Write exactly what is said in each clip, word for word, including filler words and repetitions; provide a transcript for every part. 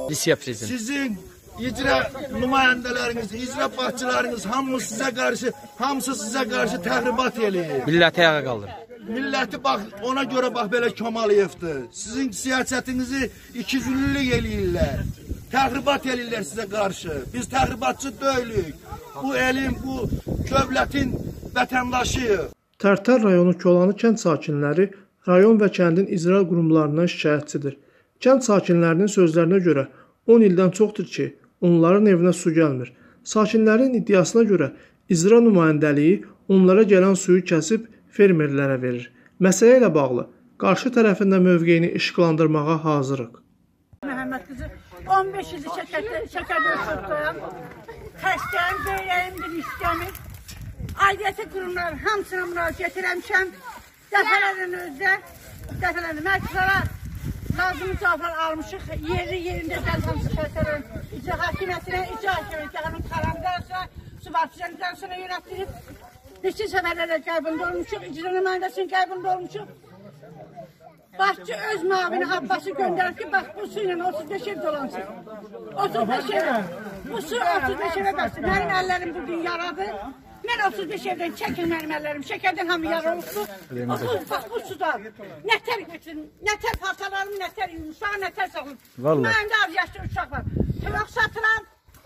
Lisiya prezidenti. Sizin icra nümayəndələriniz, icra başçılarınız hamısı sizə qarşı, hamısı sizə qarşı təxribat eləyir. Milləti ayağa qaldırır. Milləti bax, ona görə bax belə Kemaliyevdir. Sizin siyasətinizi ikiyüzlülük eləyirlər. Təxribat eləyirlər sizə qarşı. Biz təxribatçı deyilik. Bu elin, bu dövlətin vətəndaşıyıq. Tərtər rayonu Kolanı kənd sakinləri rayon və kəndin icra qurumlarından şikayətçidir. Kənd sakinlərinin sözlərinə görə on ildən çoxdur ki, onların evinə su gəlmir. Sakinlərin iddiasına görə icra nümayəndəliyi onlara gələn suyu kəsib fermerlərə verir. Məsələ ilə bağlı qarşı tərəfində mövqeyini işıqlandırmağa hazırıq. Məhəmməd qızı on beş ildir şəkər döşürdüm. Xəstəyim, böyrəyim, bir istəmir. Aidiyyəti qurumlar hamısına müraciət eləmişəm. Dəfələrin özdə, dəfələrin mərkəzlərə lazım cavablar almışıq. Yerli yerində gəlməmişik xəstələrin icra hakimiyyətinə, icra hakimiyyətinə qarandarsa, subarçılarına yönətdirib. Neçə səfərlərlə qəbulda olmuşuq, icra nümayəndəsinin qəbulda olmuşuq. Başçı öz mavini Abbası göndərib ki, bax bu su ilə otuz beş ev dolansın. otuz beş ev, bu su otuz beş evə bəsdir. Mənim əllərim bugün yaradı. Mən otuz beş evdən çəkin mənim əllərim. Şəkərdən hamı yara oldu. Bax bu suda nətər götürün, nətər paltalarımı nətər yumuşaq, nətər saxlayın. Mənim də az yaşlı uşaq var. Tövək satıram.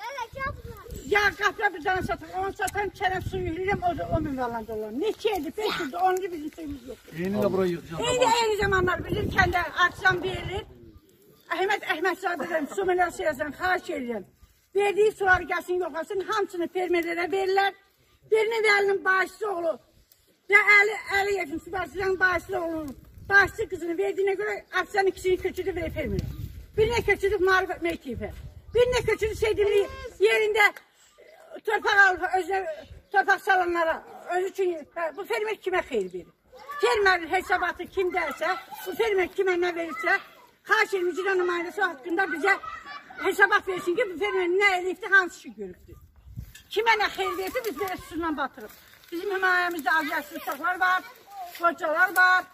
Ya qapıya bir dana satır, onu satan çərəf suyu yürüyəm, o da on min valan dolar. Neçə eldir, beş ildir, onlu bizim suyumuz yoxdur. Yeni də buraya yığacaq. Eyni, eyni zamanlar bizim kəndə artsan verilir. Əhməd Əhmədzadə su milyasiyasından xahiş edirəm. Verdiyi suları gəlsin, yoxlasın, hamısını fermerlərə verirlər. Birinin əlinin bağışçı oğlu və əli yetim subarsızdan bağışçı oğlu, bağışçı qızını verdiyinə görə artsan ikisini köçürdü və fermerə. Birine köçürdük Marif Meytife. Birine köçürdük Seydimli yerində torpaq alıp özünə torpaq salanlara, öz üçün bu fermer kimə xeyir verir? Fermerin hesabatı kim dersə, bu fermer kimə nə verirsə, xahiş edim icra nümayəndəsi haqqında bizə hesabat versin ki, bu fermer nə eləyibdir, hansı işi görübdür. Kimə nə xeyir verirsə, biz belə susundan batırıq. Bizim himayəmizdə az yaşlı uşaqlar var, qocalar var,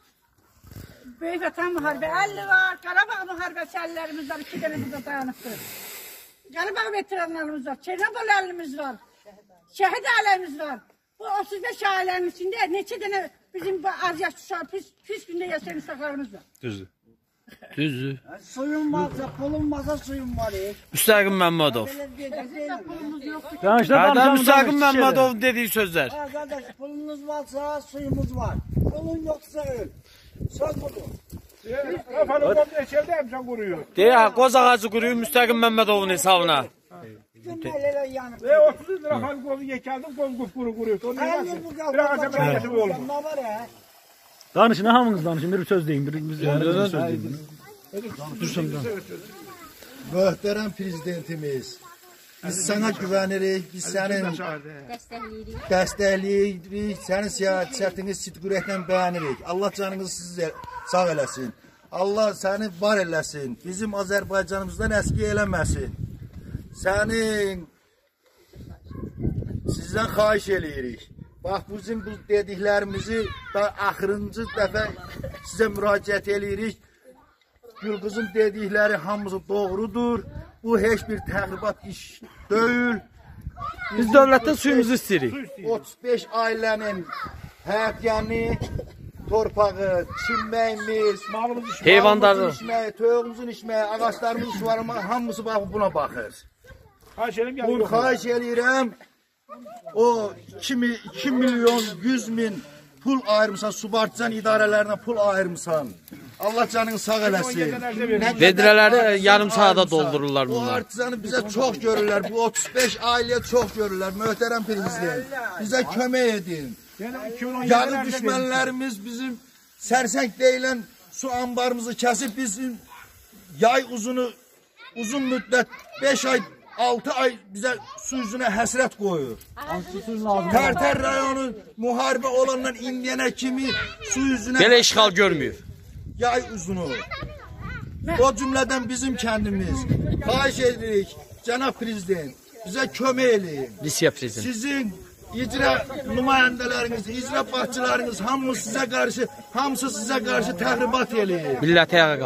Böyük Vətən Müharibə əlli var, Qarabağ müharibəsi əllərimiz var, iki dənə burada dayanıqdır. Qarabağ veteranlarımız var, Çernobıl əlimiz var, şəhid ailəmiz var. Bu otuz beş ailənin içində neçə dənə bizim az yaşlı uşaq, pis, pis gündə yaşayan uşaqlarımız var. Düzdür. Düzdür. Suyun varsa, pulun varsa suyun var. Müstəqim Məmmədov. Hərdən Müstəqim Məmmədov dediği sözler. Arkadaş pulunuz varsa suyumuz var. Pulun yoksa öl. Söz budur. Deyə, qoz ağacı quruyub Müstəqim Məmmədovun hesabına. Gün elələ yanıb. otuz lira xalq qozu yekəldim, qoz quru quruyub. Bir ağaca bir ağaca bir olmaz. Ne var ya? Danışın, hamınız danışın, bir söz deyin, bir söz deyin. Möhtərəm prezidentimiz, biz sənə güvənirik, biz sənin dəstəkləyirik, sənin siyasətini sidqürəklə bəyənirik. Allah canınızı sizə sağ eləsin. Allah səni var eləsin, bizim Azərbaycanımızdan əski eləməsin. Sənin, sizdən xahiş eləyirik. Bax, bizim bu dediklərimizi da axırıncı dəfə sizə müraciət eləyirik. Gülqızın dedikləri hamısı doğrudur. Bu heç bir təxribat iş deyil. Biz dövlətdən suyumuzu istəyirik. otuz beş ailənin həyətyanı, torpağı, çimməyimiz, heyvandarı, toyuğumuzun içməyi, ağaçlarımızın suvarıma hamısı buna baxır. Bunu xahiş eləyirəm. O iki milyon yüz min pul ayırmışsan, subartıcan idarələrinə pul ayırmışsan. Allah canını sağ eləsin. Vedrələri yarım saata doldururlar bunlar. Bu artizanı bizə çox görürlər. Bu otuz beş ailəyə çox görürlər. Möhtərəm prezident, bizə kömək edin. Yağı düşmənlərimiz bizim sərsəng deyilən su ambarımızı kəsib bizim yay uzunu uzun müddət beş ay altı ay bizə su üzünə həsrət qoyur. Tərtər rayonu müharibə olandan indiyənə kimi su üzünə belə işğal görmüyor. Yay uzunu. O cümlədən bizim kəndimiz. Xahiş edirik, cənab prezident, bizə kömək eləyin. Lisiya prezidenti. Sizin icra nümayəndələriniz, icra başçılarınız hamısı sizə qarşı, hamısı sizə qarşı təxribat eləyir. Milləti ayağa qaldırır.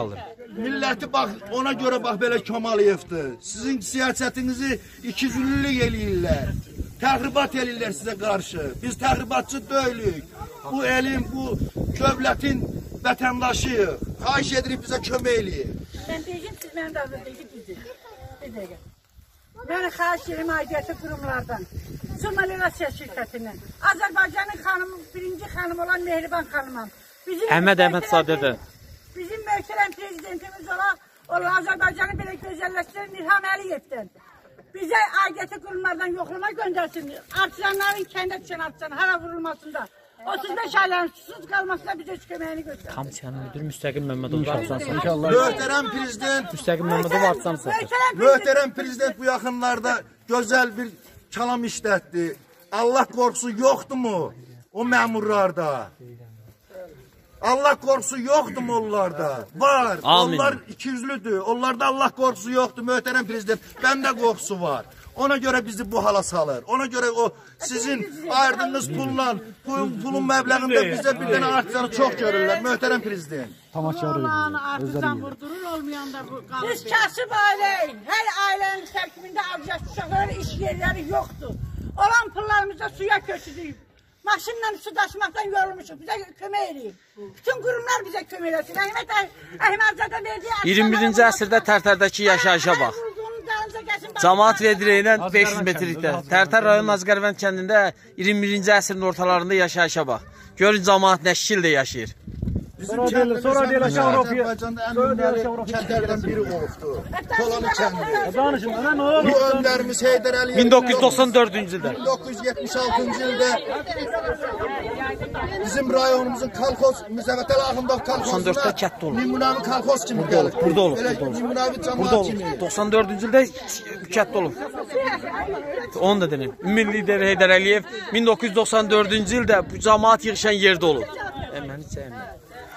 milləti bax, ona görə bax belə Kemaliyevdir. Sizin siyasətinizi ikiyüzlülük eləyirlər. Təxribat eləyirlər sizə qarşı. Biz təxribatçı deyilik. Bu elin, bu dövlətin vətəndaşıyıq. Xahiş edirik bizə kömək eləyin. Mən deyəcəm, siz mənim də azı deyəcək, deyəcək. Bir dəqiqə. Mən xahiş edirəm aidiyyəti qurumlardan, Sumalyasiya şirkətindən, Azərbaycanın xanımı, birinci xanım olan Mehriban xanımam. Əhməd Əhməd Sadədə. Bizim möhtərəm prezidentimiz olan, olan Azərbaycanı belə gözəlləşdirən İlham Əliyevdən. Bizə aidiyyəti qurumlardan yoxlama göndərsin. Artisanların kəndə düşən artisan, hara vurulmasında. otuz beş ayların susuz qalmasına bizə heç köməyini göstərir. Hamsiyanın müdür Müstəqim Məmmədov artsan satır. Möhtərəm prezident, Müstəqim Məmmədov artsan satır. möhtərəm prezident bu yaxınlarda gözəl bir kəlam işlətdi. Allah qorxusu yoxdurmu o məmurlarda? Allah qorxusu yoxdurmu onlarda? Var. Amin. Onlar ikiyüzlüdür. Onlarda Allah qorxusu yoxdur, möhtərəm prezident. Bəndə qorxusu var. Ona görə bizi bu hala salır. Ona görə o sizin ayırdığınız pulla, pulun, pulun məbləğində bizə bir dənə artisanı çox görürlər, möhtərəm prezident. Olan artisan vurdurur, olmayan da bu qalır. Biz kasıb ailəyik. Hər ailənin tərkibində azyaşlı uşaqların iş yerləri yoxdur. Olan pullarımızda suya köçürüyüb. Maşınla su daşımaqdan yorulmuşuq. Bizə kömək edeyim. Bütün qurumlar bizə kömək etsin. Əhməd Əhmədzadə verdiyi... iyirmi birinci əsrdə Tərtərdəki yaşayışa bax. Camaat verdirəyilə beş yüz metrlikdə. Tərtər rayon Azqərvənd kəndində iyirmi birinci əsrin ortalarında yaşayışa bax. Görün camaat nə şəkildə yaşayır. Bizim kəndimiz Azərbaycanda ən ünlü kəndlərdən biri olubdur. Kolanı kəndi. Bu öndərimiz Heydər Əliyev min doqquz yüz doxsan dördüncü ildə. min doqquz yüz yetmiş altıncı ildə bizim rayonumuzun kolxoz Müzəffətəli Axundov kolxozuna nümunəvi kolxoz kimi gəlir. Burada olub. Belə nümunəvi cəmaət kimi. doxsan dördüncü ildə kətdə olub. Onu da dedim. Ümumi lider Heydər Əliyev min doqquz yüz doxsan dördüncü ildə bu camaat yığışan yerdə olub. Məni sevmir.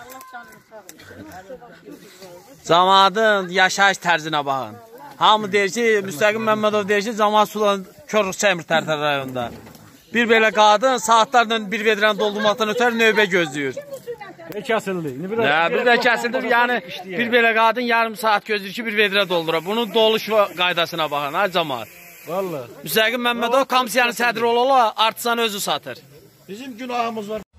Camaatın yaşayış tərzinə baxın. Hamı deyir ki, Müstəqim Məmmədov deyir ki, camaat sulan körlük çəkmir Tərtər rayonunda. Bir belə qadın saatlarla bir vedrəni doldurmaqdan ötər növbə gözləyir. Bir kəsildi. Ya, bir də kəsildi. Yəni, bir belə qadın yarım saat gözləyir ki, bir vedrə doldura. Bunun doluş qaydasına baxın, ha, camaat. Vallahi. Müstəqim Məmmədov komissiyanın sədri ola-ola artisanı özü satır. Bizim günahımız var.